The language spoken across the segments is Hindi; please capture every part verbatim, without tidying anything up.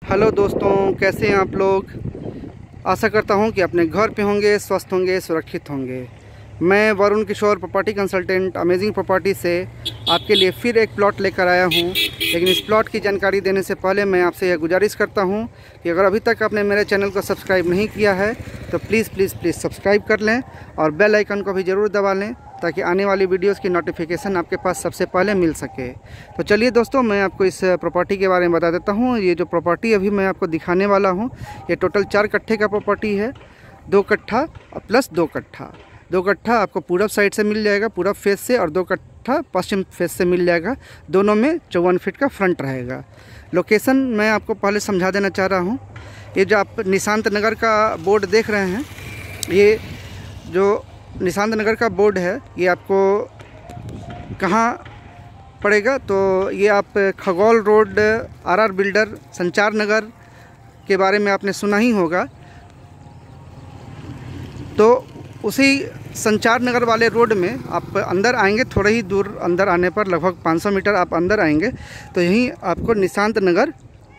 हेलो दोस्तों, कैसे हैं आप लोग। आशा करता हूं कि अपने घर पे होंगे, स्वस्थ होंगे, सुरक्षित होंगे। मैं Varun Kishore property consultant amazing property से आपके लिए फिर एक प्लॉट लेकर आया हूं। लेकिन इस प्लॉट की जानकारी देने से पहले मैं आपसे यह गुजारिश करता हूं कि अगर अभी तक आपने मेरे चैनल को सब्सक्राइब नहीं किया है तो प्लीज़ प्लीज़ प्लीज़ सब्सक्राइब कर लें और बेल आइकन को भी ज़रूर दबा लें ताकि आने वाली वीडियोस की नोटिफिकेशन आपके पास सबसे पहले मिल सके। तो चलिए दोस्तों, मैं आपको इस प्रॉपर्टी के बारे में बता देता हूँ। ये जो प्रॉपर्टी अभी मैं आपको दिखाने वाला हूँ, ये टोटल चार कट्ठे का प्रॉपर्टी है। दो कट्ठा प्लस दो कट्ठा दो कट्ठा आपको पूरब साइड से मिल जाएगा, पूरब फेस से, और दो कट्ठा पश्चिम फेस से मिल जाएगा। दोनों में चौवन फीट का फ्रंट रहेगा। लोकेशन मैं आपको पहले समझा देना चाह रहा हूँ। ये जो आप निशांत नगर का बोर्ड देख रहे हैं, ये जो निशांत नगर का बोर्ड है, ये आपको कहाँ पड़ेगा तो ये आप खगौल रोड, आरआर बिल्डर, संचार नगर के बारे में आपने सुना ही होगा। तो उसी संचार नगर वाले रोड में आप अंदर आएंगे, थोड़ा ही दूर अंदर आने पर लगभग पाँच सौ मीटर आप अंदर आएंगे तो यहीं आपको निशांत नगर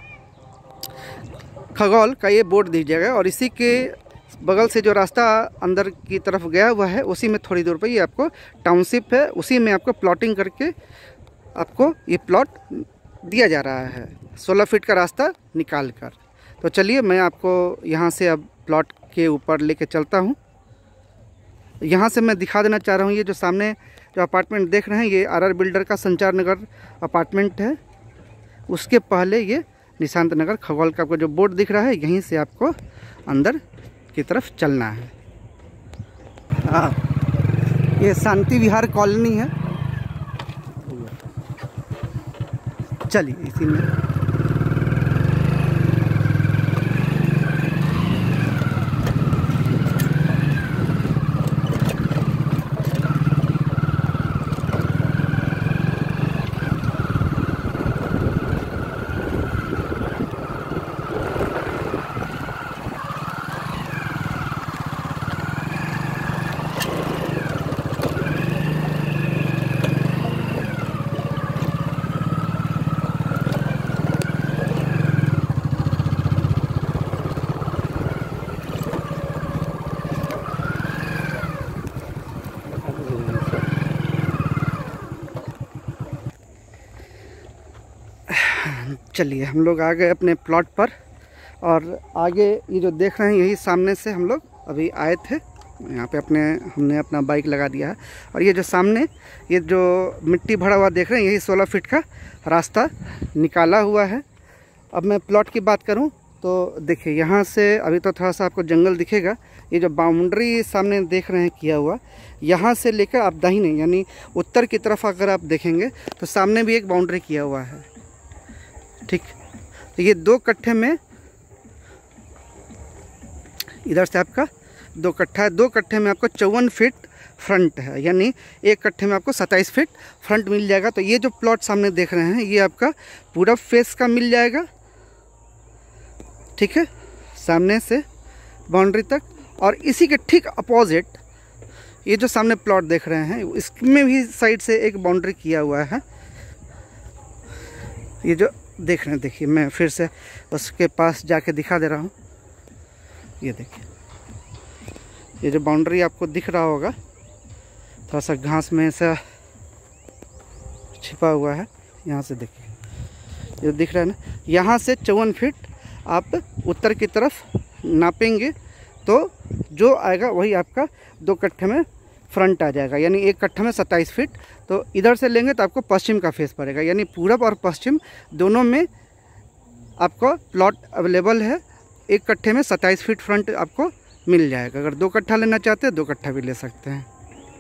खगौल का ये बोर्ड दिख जाएगा। और इसी के बगल से जो रास्ता अंदर की तरफ गया हुआ है, उसी में थोड़ी दूर पर ये आपको टाउनशिप है। उसी में आपको प्लॉटिंग करके आपको ये प्लॉट दिया जा रहा है, सोलह फीट का रास्ता निकाल कर। तो चलिए मैं आपको यहाँ से अब प्लॉट के ऊपर लेके चलता हूँ। यहाँ से मैं दिखा देना चाह रहा हूँ, ये जो सामने जो अपार्टमेंट देख रहे हैं, ये आरआर बिल्डर का संचार नगर अपार्टमेंट है। उसके पहले ये निशांत नगर खगौल का आपको जो बोर्ड दिख रहा है, यहीं से आपको अंदर की तरफ चलना है। हाँ, ये शांति विहार कॉलोनी है। चलिए इसी में चलिए हम लोग आ गए अपने प्लॉट पर। और आगे ये जो देख रहे हैं, यही सामने से हम लोग अभी आए थे। यहाँ पे अपने हमने अपना बाइक लगा दिया है। और ये जो सामने ये जो मिट्टी भरा हुआ देख रहे हैं, यही सोलह फीट का रास्ता निकाला हुआ है। अब मैं प्लॉट की बात करूँ तो देखिए, यहाँ से अभी तो थोड़ा सा आपको जंगल दिखेगा। ये जो बाउंड्री सामने देख रहे हैं किया हुआ, यहाँ से लेकर आप दाहिने यानी उत्तर की तरफ अगर आप देखेंगे तो सामने भी एक बाउंड्री किया हुआ है। ठीक, तो ये दो कट्ठे में इधर से आपका दो कट्ठा है। दो कट्ठे में आपको चौवन फीट फ्रंट है, यानी एक कट्ठे में आपको सत्ताईस फीट फ्रंट मिल जाएगा। तो ये जो प्लॉट सामने देख रहे हैं, ये आपका पूरब फेस का मिल जाएगा। ठीक है, सामने से बाउंड्री तक। और इसी के ठीक अपोजिट ये जो सामने प्लॉट देख रहे हैं, इसमें भी साइड से एक बाउंड्री किया हुआ है। ये जो देख रहे हैं, देखिए मैं फिर से उसके पास जाके दिखा दे रहा हूँ। ये देखिए, ये जो बाउंड्री आपको दिख रहा होगा, थोड़ा सा घास में ऐसा छिपा हुआ है। यहाँ से देखिए, ये दिख रहा है ना, यहाँ से चौवन फीट आप उत्तर की तरफ नापेंगे तो जो आएगा वही आपका दो कट्ठे में फ्रंट आ जाएगा, यानी एक कट्ठा में सत्ताईस फीट। तो इधर से लेंगे तो आपको पश्चिम का फेस पड़ेगा, यानी पूरब और पश्चिम दोनों में आपको प्लॉट अवेलेबल है। एक कट्ठे में सत्ताईस फीट फ्रंट आपको मिल जाएगा। अगर दो कट्ठा लेना चाहते हैं, दो कट्ठा भी ले सकते हैं।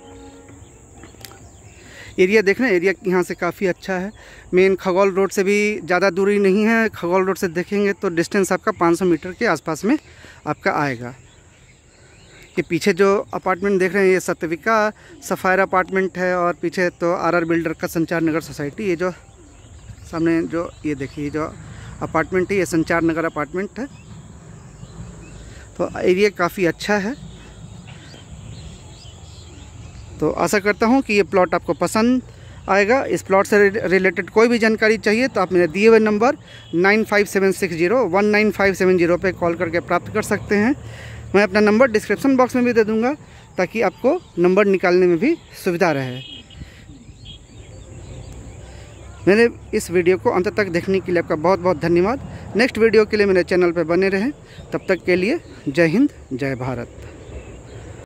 एरिया देख रहे हैं, एरिया यहाँ से काफ़ी अच्छा है। मेन खगौल रोड से भी ज़्यादा दूरी नहीं है। खगौल रोड से देखेंगे तो डिस्टेंस आपका पाँच सौ मीटर के आसपास में आपका आएगा। ये पीछे जो अपार्टमेंट देख रहे हैं, ये सतविका सफायर अपार्टमेंट है। और पीछे तो आरआर बिल्डर का संचार नगर सोसाइटी। ये जो सामने जो ये देखिए जो अपार्टमेंट है, ये संचार नगर अपार्टमेंट है। तो एरिया काफ़ी अच्छा है। तो आशा करता हूँ कि ये प्लॉट आपको पसंद आएगा। इस प्लॉट से रिलेटेड कोई भी जानकारी चाहिए तो आप मेरे दिए हुए number nine five seven six zero one nine five seven zero पे कॉल करके प्राप्त कर सकते हैं। मैं अपना नंबर डिस्क्रिप्शन बॉक्स में भी दे दूंगा ताकि आपको नंबर निकालने में भी सुविधा रहे। मेरे इस वीडियो को अंत तक देखने के लिए आपका बहुत बहुत धन्यवाद। नेक्स्ट वीडियो के लिए मेरे चैनल पर बने रहें। तब तक के लिए जय हिंद, जय भारत।